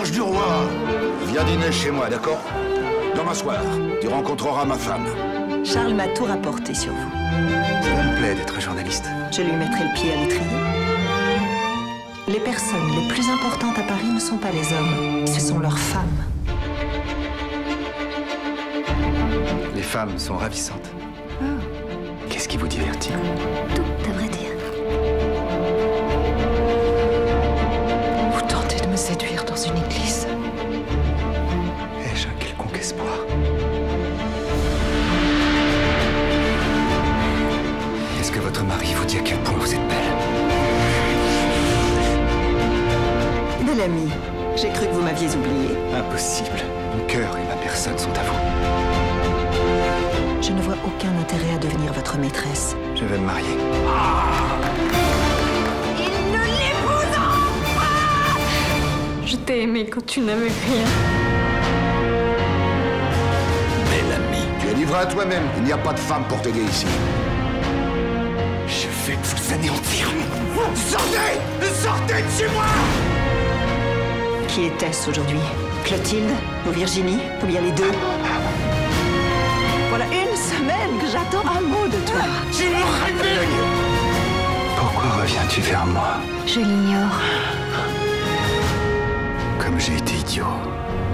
l'image du roi. Viens dîner chez moi, d'accord? Demain soir, tu rencontreras ma femme. Charles m'a tout rapporté sur vous. Cela me plaît d'être journaliste. Je lui mettrai le pied à l'étrier. Les personnes les plus importantes à Paris ne sont pas les hommes, ce sont leurs femmes. Les femmes sont ravissantes. Qu'est-ce qui vous divertit? Tout, à vrai dire. Vous tentez de me séduire dans une église. Ai-je un quelconque espoir? Est-ce que votre mari vous dit à quel point vous êtes belle? Belle amie, j'ai cru que vous m'aviez oublié. Impossible. Mon cœur et ma personne sont à vous. Je ne vois aucun intérêt à devenir votre maîtresse. Je vais me marier. Il ne l'épousera pas! Je t'ai aimé quand tu n'avais rien. Belle amie, tu es livré à toi-même. Il n'y a pas de femme pour t'aider ici. Je vais vous anéantir. Sortez! Sortez de chez moi! Qui était-ce aujourd'hui? Clotilde ou Virginie? Ou bien les deux? Voilà une semaine que j'attends un mot de toi. Tu me réveilles! Pourquoi reviens-tu vers moi? Je l'ignore. Comme j'ai été idiot.